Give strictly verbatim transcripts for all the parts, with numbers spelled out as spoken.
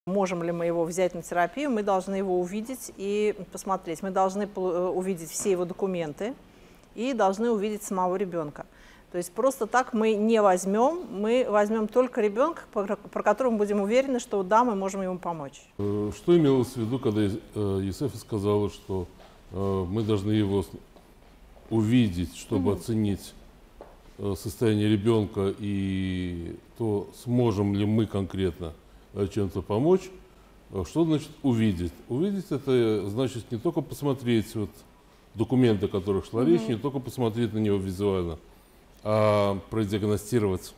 Можем ли мы его взять на терапию, мы должны его увидеть и посмотреть. Мы должны увидеть все его документы и должны увидеть самого ребенка. То есть просто так мы не возьмем, мы возьмем только ребенка, про которого мы будем уверены, что да, мы можем ему помочь. Что имелось в виду, когда Юсефа сказала, что мы должны его увидеть, чтобы mm-hmm. оценить состояние ребенка и то, сможем ли мы конкретно чем-то помочь? Что значит увидеть? Увидеть — это значит не только посмотреть вот документы, о которых шла mm-hmm. речь, не только посмотреть на него визуально, а продиагностировать.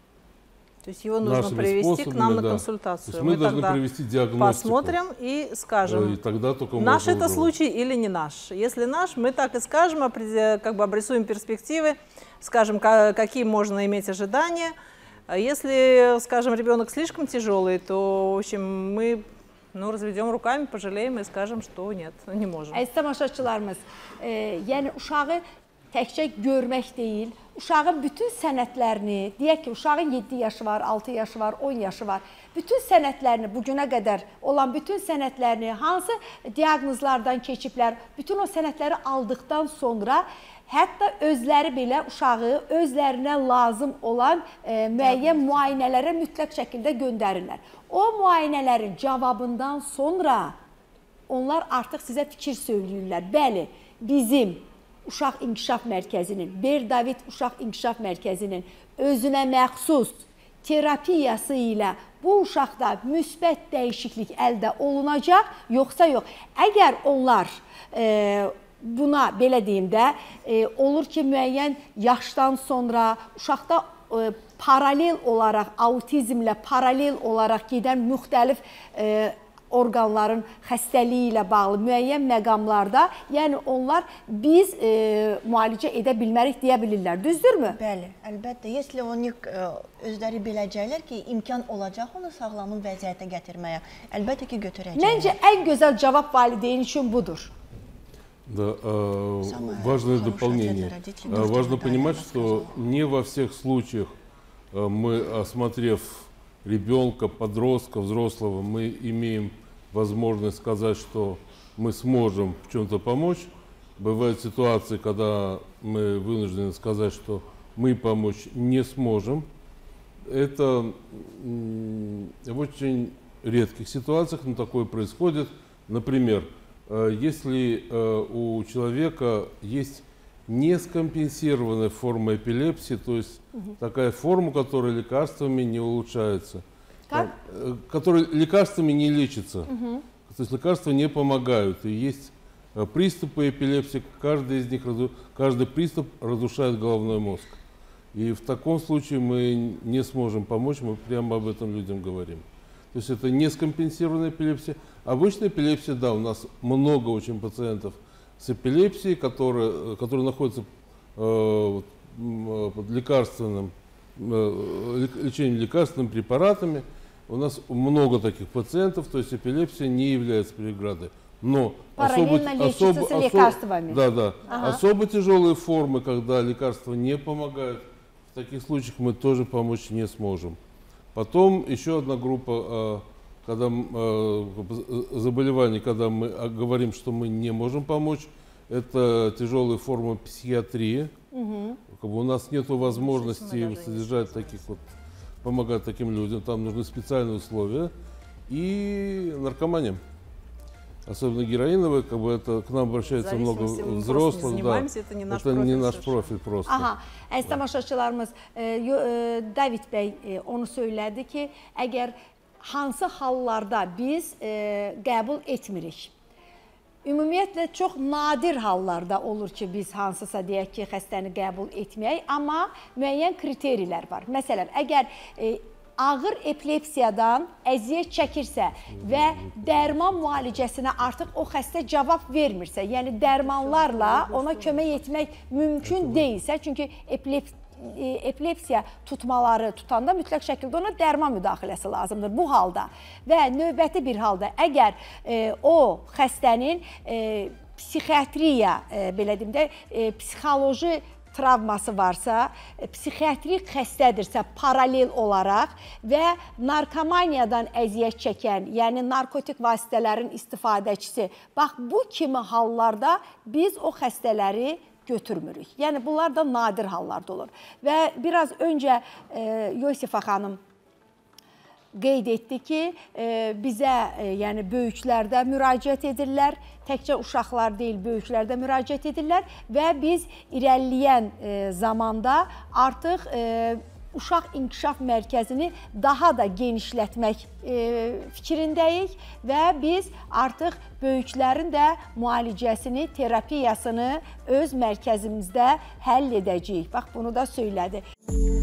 То есть его нужно привести к нам на да. консультацию. То есть мы, мы должны провести диагностику. Посмотрим и скажем, и тогда только наш это случай или не наш. Если наш, мы так и скажем, как бы обрисуем перспективы, скажем, какие можно иметь ожидания. Если, скажем, ребенок слишком тяжелый, то, в общем, мы ну, разведем руками, пожалеем и скажем, что нет, не можем. Əziz tamaşaçılarımız, e, yəni uşağı təkcə görmək deyil, uşağın bütün sənətlərini, deyək ki, uşağın yeddi yaşı var, altı yaşı var, on yaşı var, bütün sənətlərini, bugüne qədər olan bütün sənətlərini, hansı diaqnozlardan keçiblər, bütün o sənətləri aldıqdan sonra hətta özləri belə uşağı özlərinə lazım olan e, müəyyən müayinələrə mütləq şəkildə göndərirlər. O müayinələrin cavabından sonra onlar artıq sizə fikir söyləyirlər. Bəli, bizim Uşaq İnkişaf Mərkəzinin, Ber-David Uşaq İnkişaf Mərkəzinin özünə məxsus terapiyası ilə bu uşaqda müsbət dəyişiklik əldə olunacaq, yoxsa yox. Əgər onlar e, buna, belə deyim də, e, olur ki, müəyyən yaşdan sonra uşaqda e, paralel olaraq, autizmlə paralel olaraq gedən müxtəlif e, orqanların xəstəliyi ilə bağlı müəyyən məqamlarda, yəni onlar biz e, müalicə edə bilmərik deyə bilirlər. Düzdürmü? Bəli, əlbəttə. Если onu e, özləri biləcəklər ki, imkan olacaq onu sağlamın vəziyyətə gətirməyə, əlbəttə ki, götürəcəklər. Məncə ən gözəl cavab valideyn üçün budur. Да, э, важное дополнение. Важно понимать, что не во всех случаях э, мы, осмотрев ребенка, подростка, взрослого, мы имеем возможность сказать, что мы сможем в чем-то помочь. Бывают ситуации, когда мы вынуждены сказать, что мы помочь не сможем. Это в очень редких ситуациях, но такое происходит. Например, если у человека есть нескомпенсированная форма эпилепсии, то есть угу. такая форма, которая лекарствами не улучшается, как? которая лекарствами не лечится, угу. то есть лекарства не помогают. И есть приступы эпилепсии, каждый из них, каждый приступ разрушает головной мозг. И в таком случае мы не сможем помочь, мы прямо об этом людям говорим. То есть это нескомпенсированная эпилепсия. Обычная эпилепсия, да, у нас много очень пациентов с эпилепсией, которые, которые находятся э, под лекарственным э, лечением лекарственными препаратами. У нас много таких пациентов, то есть эпилепсия не является преградой. Но особо, особо, с лекарствами. Да, да. Ага. Особо тяжелые формы, когда лекарства не помогают, в таких случаях мы тоже помочь не сможем. Потом еще одна группа когда, заболеваний, когда мы говорим, что мы не можем помочь, это тяжелые формы психиатрии. Угу. Как бы у нас нет возможности содержать таких вот, помогать таким людям, там нужны специальные условия. И наркомания. Особенно героиновая, как бы это к нам обращается много взрослых. Да. Это не наш это профиль. Не nаш профиль просто. Aha, əziz tamaşaçılarımız, e, e, David bəy e, onu söylədi ki, əgər hansı hallarda biz e, qəbul etmirik. Ümumiyyətlə çox nadir hallarda olur ki, biz hansısa deyək ki, xəstəni qəbul etməyək, amma müəyyən kriterilər var. Məsələn, əgər e, ağır epilepsiyadan əziyyət çəkirsə və dərman müalicəsinə artıq o xəstə cavab vermirsə, yəni dərmanlarla ona kömək etmək mümkün deyilsə, çünki epilepsiya epilepsiya tutmaları tutanda mütləq şəkildə ona dərman müdaxiləsi lazımdır bu halda. Və növbəti bir halda əgər e, o xəstənin e, psixiatriya, e, belə deyim də, e, psixoloji travması varsa, psixiatrik xəstədirsə paralel olaraq və narkomaniyadan əziyyət çəkən, yəni narkotik vasitələrin istifadəçisi, bax bu kimi hallarda biz o xəstələri götürmürük. Yəni bunlar da nadir hallarda olur. Və biraz öncə e, Yosifa xanım qeyd etdi ki, e, bizə e, yəni böyüklərdə müraciət edirlər, təkcə uşaqlar deyil, böyüklərdə müraciət edirlər və biz irəliləyən e, zamanda artıq e, uşaq inkişaf mərkəzini daha da genişlətmək e, fikrindəyik və biz artıq böyüklərin də müalicəsini, terapiyasını öz mərkəzimizdə həll edəcəyik. Bax, bunu da söylədi.